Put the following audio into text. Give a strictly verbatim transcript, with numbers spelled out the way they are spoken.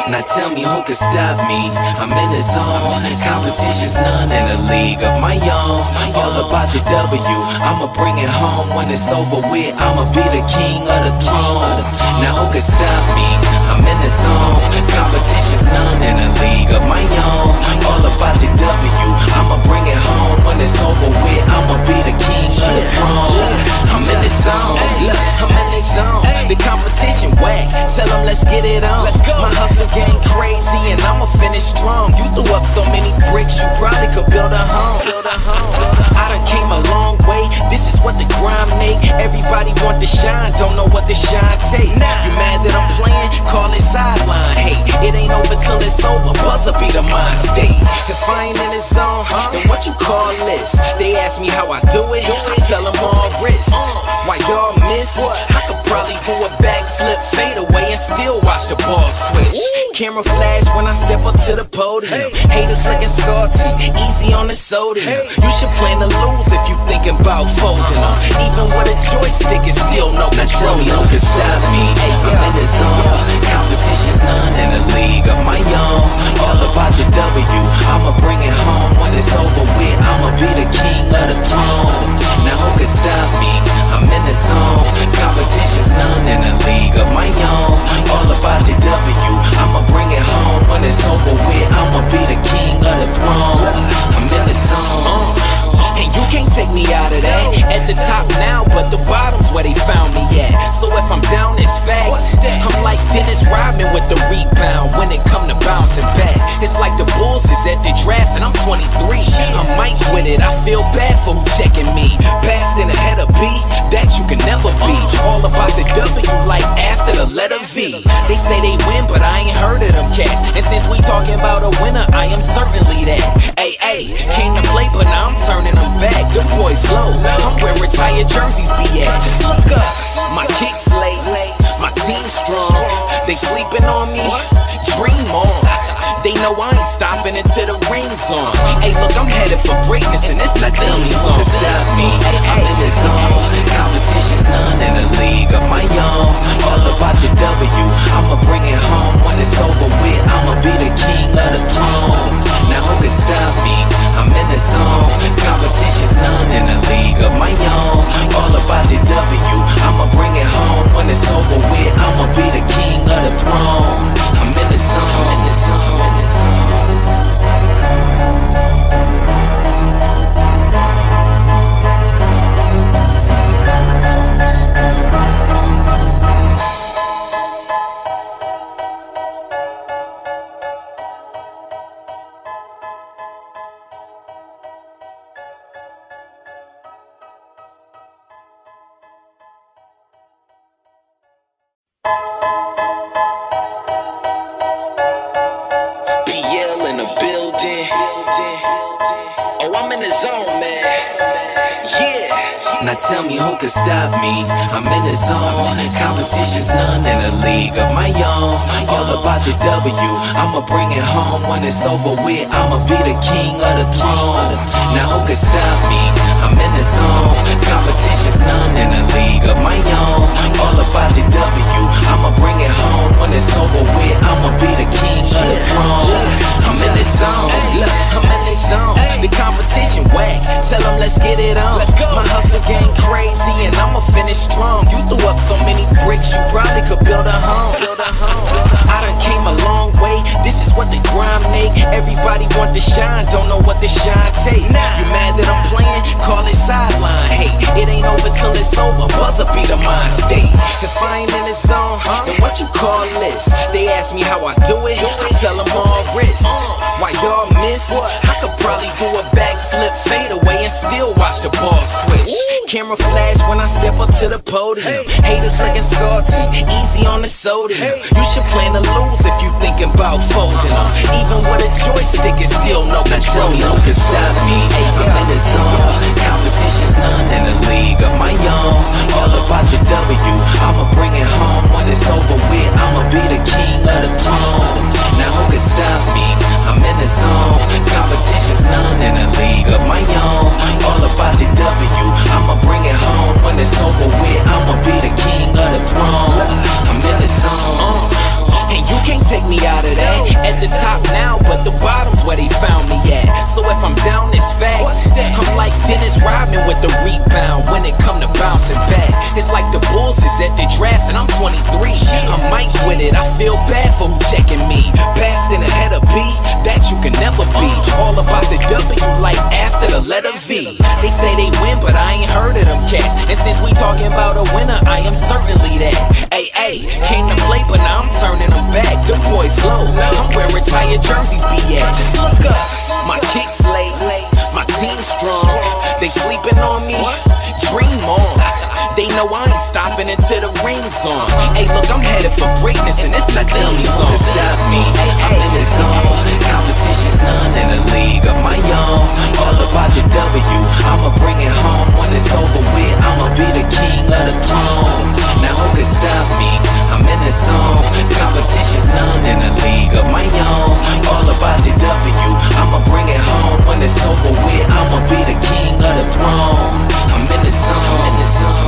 Now tell me who could stop me. I'm in the zone. Competition's none in a league of my own. All about the W, I'ma bring it home. When it's over with, I'ma be the king of the throne. Now who could stop me? I'm in the zone. Competition's none in a league of my own. All about the W, I'ma bring it home. When it's over with, I'ma be the king of the throne. I'm in the zone. Look, I'm in the zone. The competition whack. Tell them let's get it on. My hustle game crazy and I'ma finish strong. You threw up so many bricks, you probably could build a home. Build a home. I done came a long way. This is what the grind make. Everybody want to shine, don't know what the shine take. You mad that I'm playing? Call it sideline. Hey, it ain't over till it's over. Buzzer be the mind state. If I ain't in the zone, then what you call this? They ask me how I do it. I tell them all wrist. Why y'all miss? I could probably do a backflip, fade away, and still watch the ball switch. Camera flash when I step up to the podium. Haters looking salty, easy on the sodium. You should plan to lose if you thinking about folding them. Even with a joystick, it's still no control. Now tell me who can stop me. I'm in the zone. Competition's none in a league of my own. All about the W, I'ma bring it home. When it's over with, I'ma be the king of the throne. Now who can stop me? I'm in the zone. Competition's none in a league of my own. All about the W, I'ma bring it home. When it's over with, I'ma be the king of the throne. I'm in the zone. And you can't take me out of that. At the top now, but the bottom's where they found me at. So if I'm down, it's facts. I'm like Dennis Rodman with the rebound when it come to bouncing back. It's like the Bulls is at the draft and I'm twenty-three. I'm Mike with it, I feel bad for who checking me. Passed in ahead of B, that you can never be. All about the W like after the letter V. They say they win, but I ain't heard of them cats. And since we talking about a winner, I am certainly that. Ay, ay, came to play, but now I'm turning them back. Them boys low, I'm where retired jerseys be at. Just look up, my kicks lace, my team strong. They sleeping on me, dream on. They know I ain't stopping until the ring's on. Hey, look, I'm headed for greatness, and it's not team song. Stop me, I'm in the zone. Competition's none in a league of my own. All about the W, I'ma bring it home. When it's over with, I'ma be the king of the throne. Now who can stop me? I'm in the zone. Competition's none in a league of my own. All about the W, I'ma bring it home. When it's over with, I'ma be the king of the throne. I'm in the zone, I'm in the zone, in the zone. Now tell me who could stop me. I'm in the zone. Competition's none in a league of my own. All about the W, I'ma bring it home. When it's over with, I'ma be the king of the throne. Now who could stop me? I'm in the zone. Competition's none in a league of my own. All about the W, I'ma bring it home. When it's over with, I'ma be the king of the throne. I'm in the zone. Look, I'm in the zone. The competition whack. Tell them let's get it on. My hustle game crazy and I'ma finish strong. You threw up so many bricks, you probably could build a home. Build a home. I done came a long way. This is what the grind make. Everybody want to shine, don't know what the shine take. You mad that I'm playing? Call it sideline. Hey, it ain't over till it's over. Buzzer be the mind state. If I ain't in the zone, then what you call this? They ask me how I do it. I tell them all wrist. Why y'all miss? I could probably do a backflip, fade away, and still watch the ball switch. Camera flash when I step up to the podium. Haters looking salty, easy on the sodium. You should plan to lose if you thinking about folding them. Even with a joystick, it's still no control. Now tell me who can stop me. I'm in the zone. Competition's none in a league of my own. All about the W, I'ma bring it home. When it's over with, I'ma be the king of the throne. Now who can stop me? I'm in the zone. Competition's none in a league of my own. All about the W, I'ma bring it home. When it's over with, I'ma be the king of the throne. I'm in the zone. And you can't take me out of that. at the draft and I'm twenty-three. I'm Mike with it, I feel bad for who checking me. Passed in ahead of B, that you can never be. All about the W like after the letter V. They say they win, but I ain't heard of them cats. And since we talking about a winner, I am certainly that. Ay, ay, came to play, but now I'm turning them back. Them boys low, I'm where retired jerseys be at. Just look up, my kicks lace, my team strong. They sleeping on me, dream on. They know I ain't stopping until the ring's on. Hey, look, I'm headed for greatness, and it's the team song. Stop me, I'm in the zone. Competition's none in a league of my own. All about the W, I'ma bring it home. When it's over with, I'ma be the king of the throne. Now who can stop me? I'm in the zone. Competition's none in a league of my own. All about the W, I'ma bring it home. When it's over with, I'ma be the king of the throne. I'm in the zone, in the zone.